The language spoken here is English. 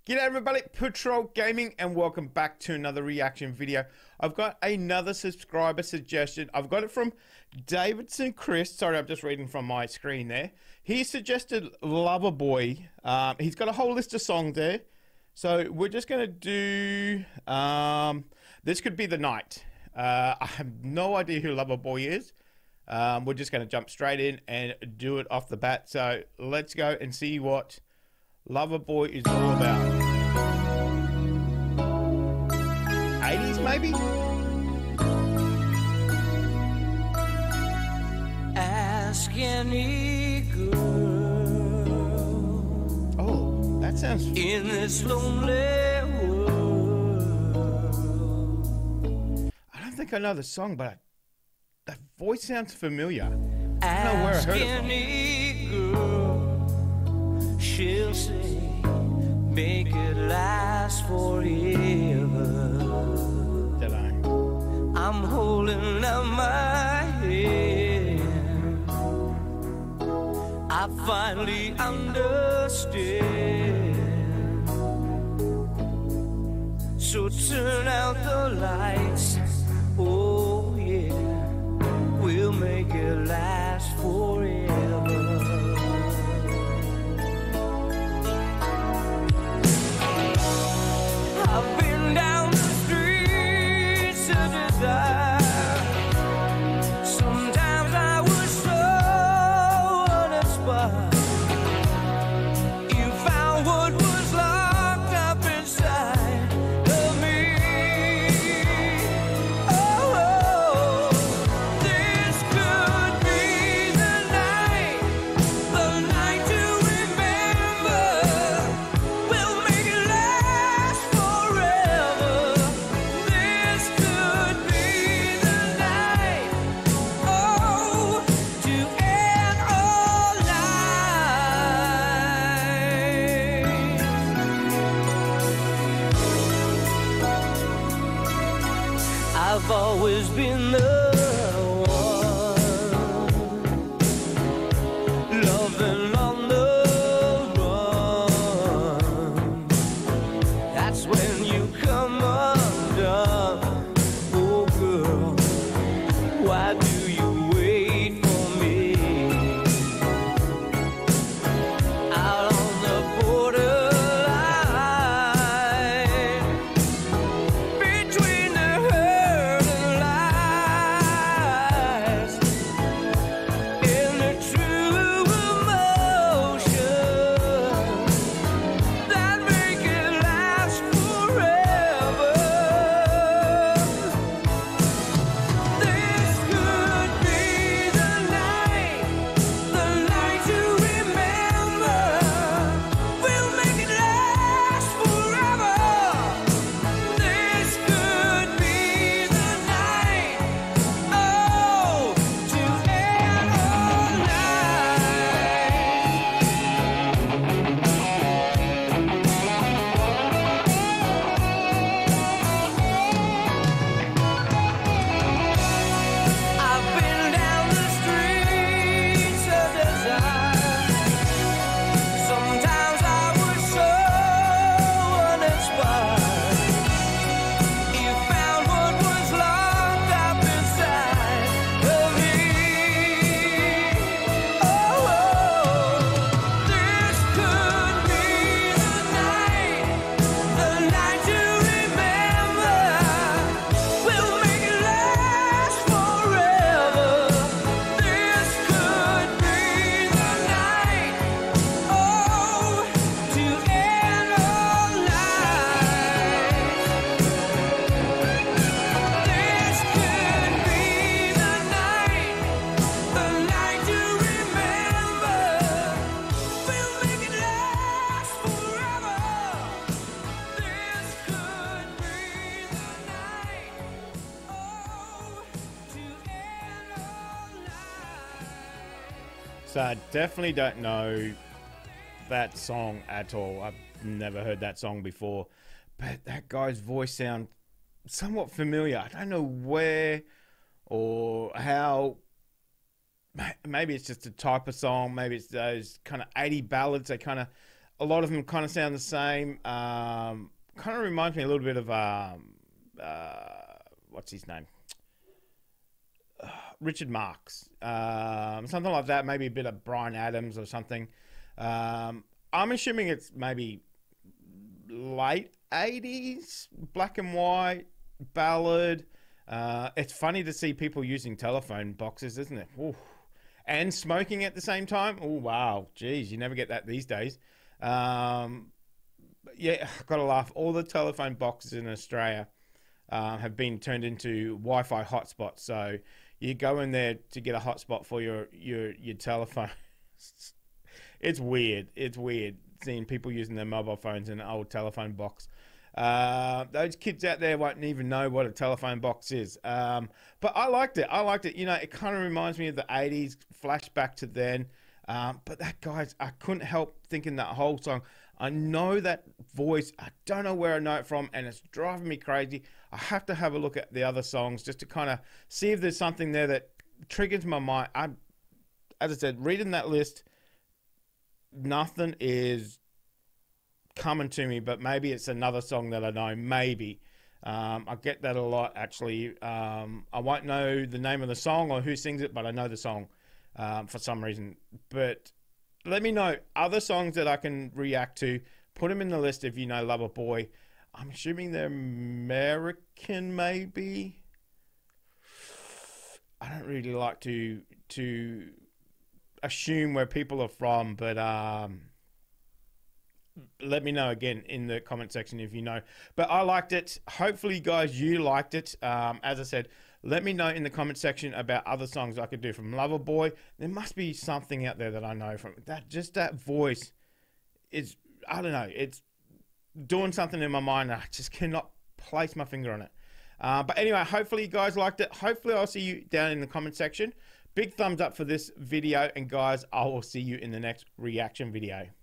G'day everybody, Patrol Gaming, and welcome back to another reaction video. I've got another subscriber suggestion. I've got it from Davidson Chris. Sorry, I'm just reading from my screen there. He suggested Loverboy. He's got a whole list of songs there. So we're just going to do, this could be the night. I have no idea who Loverboy is. We're just going to jump straight in and do it off the bat. So let's go and see what Loverboy is all about. 80s maybe? Ask any girl. Oh, that sounds in this lonely world. I don't think I know the song, but that voice sounds familiar. I don't know where I heard it from. Girl, she'll say, make it last forever. Did I? I'm holding out my hand. I finally understand. So turn out the lights. Oh yeah, we'll make it last forever. I've been down the streets of desire. Sometimes I was so uninspired. You found what was locked up inside of me. Oh, this could be the night to remember. We'll make it last forever. This could be the night, oh, to end all life. I've always been the one loving on the run. That's when you come undone. Oh girl, why do you wait for me? Out on the borderline between the hurt and lies and the true emotion that make it last forever. This could be the night to remember. We'll make it last forever. This could be the night, oh, to end all I've been down the streets of desire. Sometimes I was so uninspired. You found what was locked up inside of me. Oh, this could be the night to remember. We'll make it last forever. This could be the night, oh, to end all life. This could be the night to remember. We'll make it last forever. This could be the night, oh, to end all life. So I definitely don't know that song at all. I've never heard that song before. But that guy's voice sounds somewhat familiar. I don't know where or how. Maybe it's just a type of song. Maybe it's those kind of 80 ballads. They kind of A lot of them kind of sound the same. Kind of reminds me a little bit of what's his name? Richard Marx, something like that. Maybe a bit of Bryan Adams or something. I'm assuming it's maybe late 80s, black and white ballad. It's funny to see people using telephone boxes, isn't it? Ooh. And smoking at the same time. Oh wow, geez, you never get that these days. Yeah, gotta laugh. All the telephone boxes in Australia have been turned into Wi-Fi hotspots. So you go in there to get a hotspot for your telephone. It's weird. It's weird seeing people using their mobile phones in an old telephone box. Those kids out there won't even know what a telephone box is. But I liked it. I liked it. You know, it kind of reminds me of the 80s, flashback to then. But that, guys, I couldn't help thinking that whole song. I know that voice. I don't know where I know it from, and it's driving me crazy. I have to have a look at the other songs just to kind of see if there's something there that triggers my mind. As I said, reading that list, nothing is coming to me, but maybe it's another song that I know. Maybe. I get that a lot, actually. I won't know the name of the song or who sings it, but I know the song for some reason. But let me know other songs that I can react to. Put them in the list if you know Loverboy. I'm assuming they're American, maybe. I don't really like to assume where people are from, but let me know again in the comment section if you know. But I liked it. Hopefully, guys, you liked it. As I said, let me know in the comment section about other songs I could do from Loverboy. There must be something out there that I know from that. Just that voice is, I don't know, it's doing something in my mind. I just cannot place my finger on it. But anyway, hopefully you guys liked it. Hopefully I'll see you down in the comment section. Big thumbs up for this video. And guys, I will see you in the next reaction video.